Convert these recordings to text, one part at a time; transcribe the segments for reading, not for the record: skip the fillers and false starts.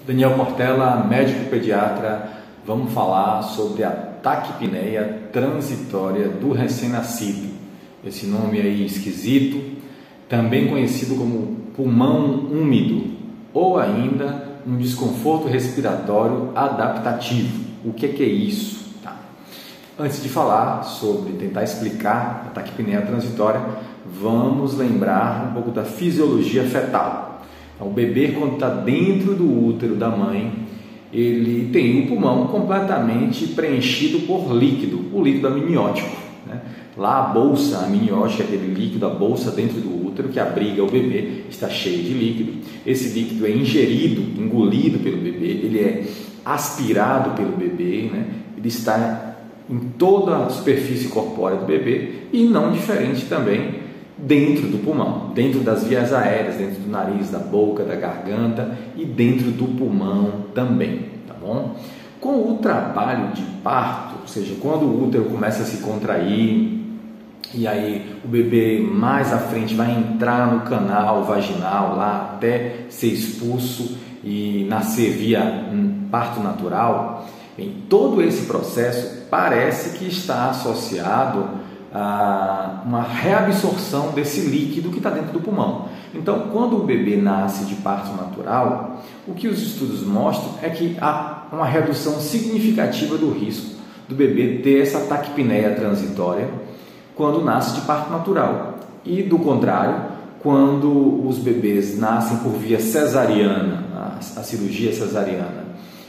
Daniel Portela, médico pediatra. Vamos falar sobre a taquipneia transitória do recém-nascido. Esse nome aí esquisito, também conhecido como pulmão úmido ou ainda um desconforto respiratório adaptativo. O que é isso? Tá. Antes de falar sobre tentar explicar a taquipneia transitória, vamos lembrar um pouco da fisiologia fetal. O bebê, quando está dentro do útero da mãe, ele tem o pulmão completamente preenchido por líquido, o líquido amniótico, né? Lá a bolsa amniótica, aquele líquido, a bolsa dentro do útero que abriga o bebê, está cheia de líquido. Esse líquido é ingerido, engolido pelo bebê, ele é aspirado pelo bebê, né? Ele está em toda a superfície corpórea do bebê e não diferente também dentro do pulmão, dentro das vias aéreas, dentro do nariz, da boca, da garganta e dentro do pulmão também, tá bom? Com o trabalho de parto, ou seja, quando o útero começa a se contrair e aí o bebê mais à frente vai entrar no canal vaginal lá até ser expulso e nascer via parto natural, em todo esse processo parece que está associado a uma reabsorção desse líquido que está dentro do pulmão. Então, quando o bebê nasce de parto natural, o que os estudos mostram é que há uma redução significativa do risco do bebê ter essa taquipneia transitória quando nasce de parto natural. E, do contrário, quando os bebês nascem por via cesariana, a cirurgia cesariana,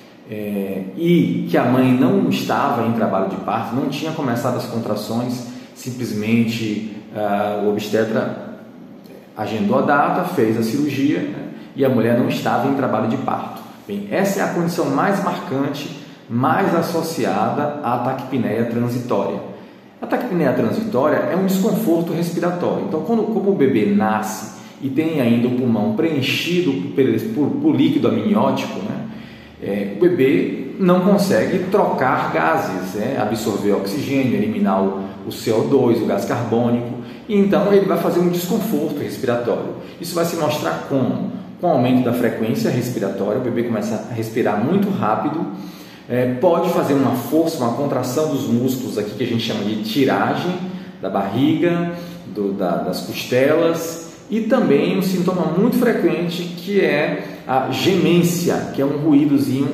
e que a mãe não estava em trabalho de parto, não tinha começado as contrações, simplesmente o obstetra agendou a data, fez a cirurgia, né, e a mulher não estava em trabalho de parto. Bem, essa é a condição mais marcante, mais associada à taquipneia transitória. A taquipneia transitória é um desconforto respiratório. Então, como o bebê nasce e tem ainda o pulmão preenchido por líquido amniótico, né, o bebê não consegue trocar gases, absorver oxigênio, eliminar o CO2, o gás carbônico, e então ele vai fazer um desconforto respiratório. Isso vai se mostrar com o aumento da frequência respiratória, o bebê começa a respirar muito rápido, pode fazer uma força, uma contração dos músculos aqui que a gente chama de tiragem da barriga, das costelas, e também um sintoma muito frequente que é a gemência, que é um ruídozinho.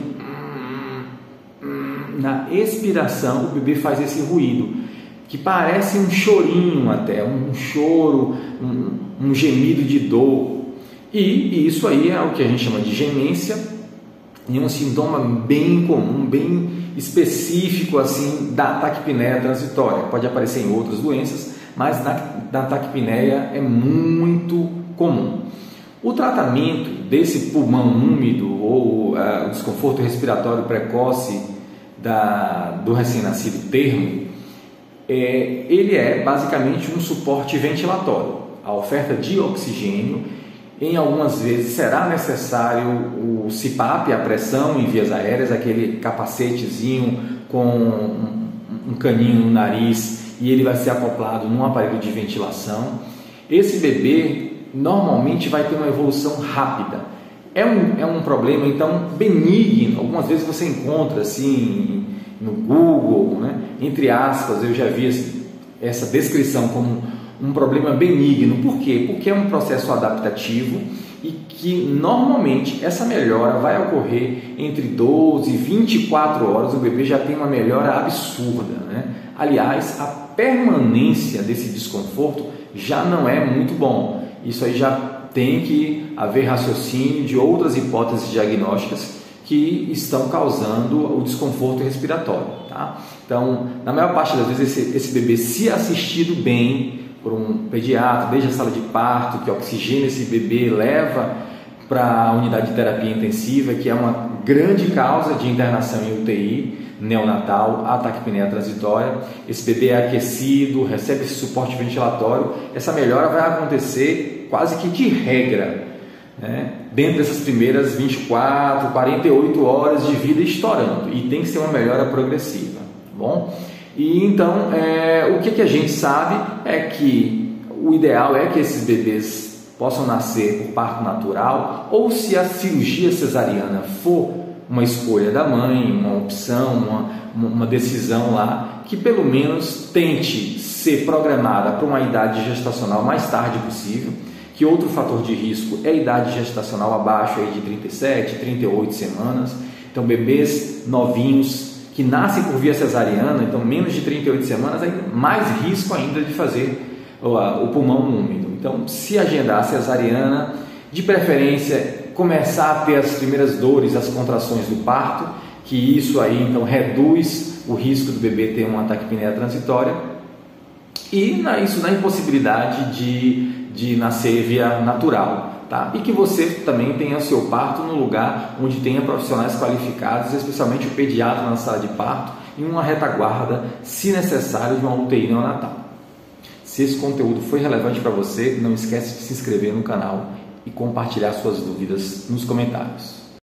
Na expiração, o bebê faz esse ruído, que parece um chorinho até, um choro, um gemido de dor. E isso aí é o que a gente chama de gemência, e é um sintoma bem comum, bem específico assim da taquipneia transitória. Pode aparecer em outras doenças, mas na taquipneia é muito comum. O tratamento desse pulmão úmido ou o desconforto respiratório precoce do recém-nascido termo, ele é basicamente um suporte ventilatório. A oferta de oxigênio, em algumas vezes será necessário o CPAP, a pressão em vias aéreas, aquele capacetezinho com um caninho no nariz, e ele vai ser acoplado num aparelho de ventilação. Esse bebê normalmente vai ter uma evolução rápida. É um problema, então, benigno. Algumas vezes você encontra assim no Google, né? Entre aspas, eu já vi essa descrição como um problema benigno. Por quê? Porque é um processo adaptativo e que normalmente essa melhora vai ocorrer entre 12 e 24 horas. O bebê já tem uma melhora absurda, né? Aliás, a permanência desse desconforto já não é muito bom. Isso aí já tem que haver raciocínio de outras hipóteses diagnósticas que estão causando o desconforto respiratório, tá? Então, na maior parte das vezes, esse bebê, se assistido bem por um pediatra, desde a sala de parto, que oxigena esse bebê, leva para a unidade de terapia intensiva, que é uma grande causa de internação em UTI neonatal, a taquipneia transitória. Esse bebê é aquecido, recebe esse suporte ventilatório, essa melhora vai acontecer quase que de regra, né? Dentro dessas primeiras 24, 48 horas de vida estourando, e tem que ser uma melhora progressiva, tá bom? E então, o que a gente sabe é que o ideal é que esses bebês possam nascer por parto natural, ou se a cirurgia cesariana for uma escolha da mãe, uma opção, uma decisão lá, que pelo menos tente ser programada para uma idade gestacional mais tarde possível, que outro fator de risco é a idade gestacional abaixo aí de 37, 38 semanas. Então, bebês novinhos que nascem por via cesariana, então menos de 38 semanas, aí mais risco ainda de fazer o pulmão úmido. Então, se agendar a cesariana, de preferência começar a ter as primeiras dores, as contrações do parto, que isso aí então reduz o risco do bebê ter uma taquipneia transitória, e isso na impossibilidade de nascer via natural. Tá? E que você também tenha o seu parto no lugar onde tenha profissionais qualificados, especialmente o pediatra na sala de parto, e uma retaguarda, se necessário, de uma UTI neonatal. Se esse conteúdo foi relevante para você, não esquece de se inscrever no canal e compartilhar suas dúvidas nos comentários.